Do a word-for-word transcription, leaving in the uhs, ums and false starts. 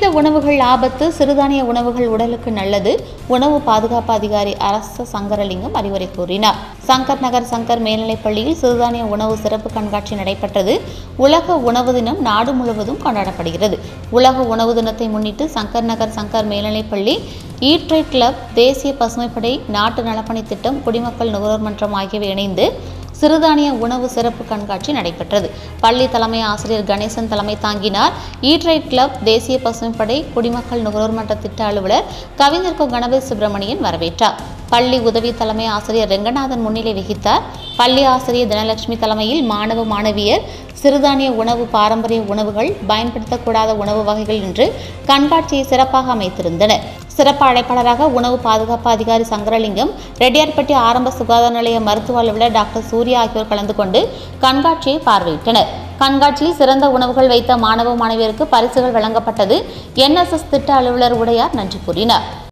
துரித உணவுகள் ஆபத்து, சிறுதானிய உணவுகள் உடலுக்கு நல்லது. உணவு பாதுகாப்பு அதிகாரி அரச சங்கரலிங்கம் அறிவுரை கூறினார். சங்கர் நகர் சங்கர் மேல்நிலைப்பள்ளியில் சிறுதானிய உணவு சிறப்பு கண்காட்சி நடைபெற்றது. உலக உணவு தினம் நாடு முழுவதும் கொண்டாடப்படுகிறது. உலக உணவு தினத்தை முன்னிட்டு சங்கர் நகர் சங்கர் மேல்நிலைப்பள்ளி, ஈட் ரைட் கிளப், தேசிய பசுமைப்படை, நாட்டு நலப்பணி திட்டம், குடிமக்கள் நுகர்வோர் மன்றம் ஆகியவை இணைந்து சிறுதானிய உணவு சிறப்பு கண்காட்சி நடைபெற்றது. பள்ளி தலைமை ஆசிரியர் கணேசன் தலைமை தாங்கினார். ஈட் ரைட் கிளப், தேசிய பசுமைப்படை, குடிமக்கள் நுகர்வோர் மன்ற திட்ட அலுவலர் கவிஞர் கோ கணபதி சுப்பிரமணியன் வரவேற்றார். பள்ளி உதவி தலைமை ஆசிரியர் ரெங்கநாதன் முன்னிலை வகித்தார். பள்ளி ஆசிரியர் தனலட்சுமி தலைமையில் மாணவ மாணவியர் சிறுதானிய உணவு, பாரம்பரிய உணவுகள், பயன்படுத்தக்கூடாத உணவு வகைகள் என்று கண்காட்சியை சிறப்பாக அமைத்திருந்தனர். சிறப்பு அழைப்பாளராக உணவு பாதுகாப்பு அதிகாரி சங்கரலிங்கம், ரெட்டியார்பட்டி ஆரம்ப சுகாதார நிலைய மருத்துவ அலுவலர் டாக்டர் சூர்யா ஆகியோர் கலந்து கொண்டு கண்காட்சியை பார்வையிட்டனர். கண்காட்சியில் சிறந்த உணவுகள் வைத்த மாணவ மாணவியருக்கு பரிசுகள் வழங்கப்பட்டது. என் எஸ் எஸ் திட்ட அலுவலர் உடையார் நன்றி கூறினார்.